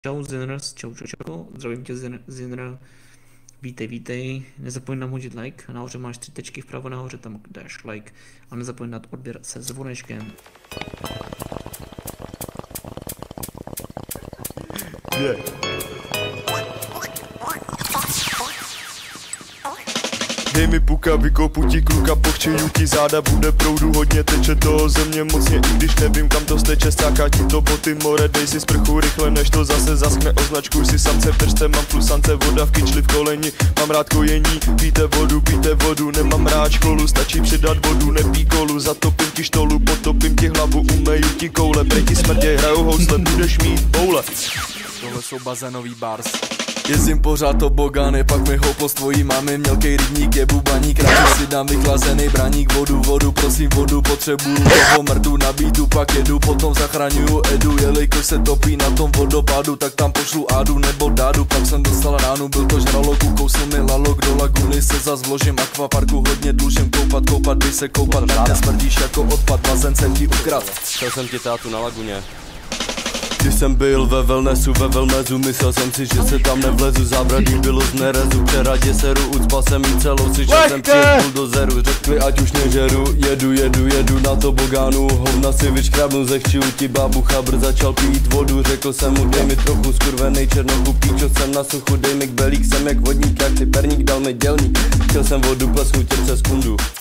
Čau Ziners, čau, zdravím tě Zinner, vítej, nezapomeň nám hodit like, nahoře máš 3 tečky, vpravo nahoře tam dáš like a nezapomeň dát odběr se zvonečkem. Dej mi puka, vykopu ti kluka, pochčeju ti záda, bude proudu hodně, teče toho země mocně, i když nevím kam to steče, stáká ti to boty more, dej si sprchu rychle, než to zase zaschne, označkuj si samce v držce, mám flusance, voda v kyčli v koleni, mám rád kojení, pijte vodu, nemám rád školu, stačí přidat vodu, nepí kolu, zatopím ti štolu, potopím ti hlavu, umeju ti koule, prej ti smrtě, hrajou housle, budeš mít boule. Tohle jsou bazénový bars. Jezdím pořád tobogany, pak mi houpost tvojí mámy, mělkej rybník je bubaník, radši si dám vychlazený braník, vodu, prosím vodu, potřebuju toho mrdu na beatu, pak jedu, potom zachraňuju Edu, jelikož se topí na tom vodopádu, tak tam pošlu Ádu nebo Dádu, pak jsem dostal ránu, byl to žralok, ukousl mi lalok, do laguny se zas vložím, akvaparku hodně dlužím, koupat, když se koupat nedá, smrdíš jako odpad, bazén jsem ti ukrad. Chtěl jsem ti tátu na laguně. Když jsem byl ve wellnessu, ve wellmezu, myslel jsem si, že se tam nevlezu, zábradí bylo z nerezu, přeradě seru, ucpal jsem jí celou, si, že jsem přijel buldozeru, řekli ať už nežeru, jedu na tobogánu, hovna si vyškrábnu ze chčiju ti bábu, chabr začal pít vodu, řekl jsem mu dej mi trochu skurvenej černochu, píčo jsem na suchu, dej mi kbelík, jsem jak vodník, jak ty perník, dal mi dělník, chtěl jsem vodu, plesknu tě přes kundu.